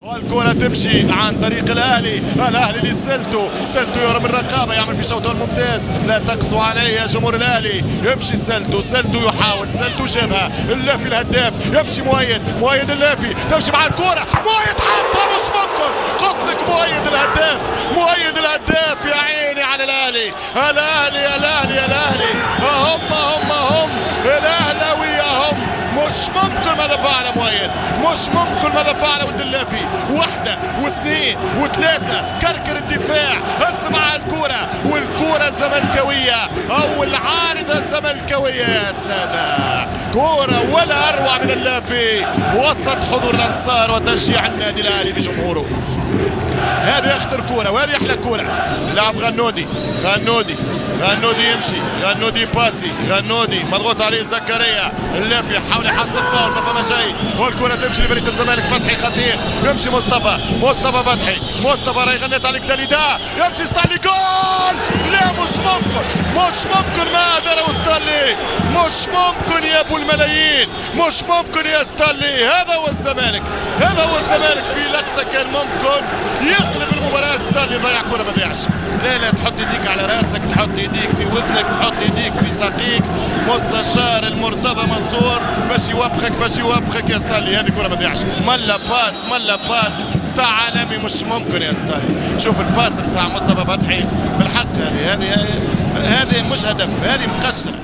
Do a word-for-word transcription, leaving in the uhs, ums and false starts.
والكرة تمشي عن طريق الاهلي، الاهلي اللي سلتو سلتو يرمي الرقابه، يعمل في شوطه الممتاز، لا تقسوا عليه يا جمهور الاهلي. يمشي سلتو سلتو يحاول سلتو جابها، اللافي الهداف يمشي مؤيد مؤيد اللافي تمشي مع الكرة، مؤيد حطها مش ممكن، قلت لك مؤيد الهداف مؤيد الهداف. يا عيني على الاهلي الاهلي الاهلي الاهلي هم هم هم الاهلاويه هم. مش ممكن ماذا فعل مؤيد، مش ممكن ماذا فعل ولد اللافي. واحدة واثنين وثلاثة، كركر الدفاع، هز مع الكرة والكرة زملكاوية أو العارضة زملكاوية يا سادة. كرة ولا أروع من اللافي وسط حضور الأنصار وتشجيع النادي الأهلي بجمهوره. هذه أخطر كرة وهذه أحلى كرة. لاعب غنودي غنودي غنودي يمشي غنودي باسي غنودي مضغوط عليه زكريا، اللافي حاول يحصل فاول ما فما شيء، والكرة تمشي لفريق الزمالك. فتحي خطير يمشي مصطفى مصطفى فتحي مصطفى راهي غنيت عليك داليدا يمشي ستانلي جول. لا مش ممكن مش ممكن ما داروا ستانلي، مش ممكن يا ابو الملايين، مش ممكن يا ستانلي. هذا هو الزمالك هذا هو الزمالك في لقطة كان ممكن يقلب المباراة. ستانلي ضيع كرة ما ضيعش. لا لا تحط يديك على راسك، تحط يديك في وذنك، تحط يديك في ساقيك. مستشار المرتضى منصور باش يوبخك باش يوبخك يا ستانلي. هذه كرة ما تضيعش. ملا باس ملا باس نتاع عالمي مش ممكن يا ستانلي. شوف الباس نتاع مصطفى فتحي بالحق، هذه هذه هذه مش هدف، هذه مقشر.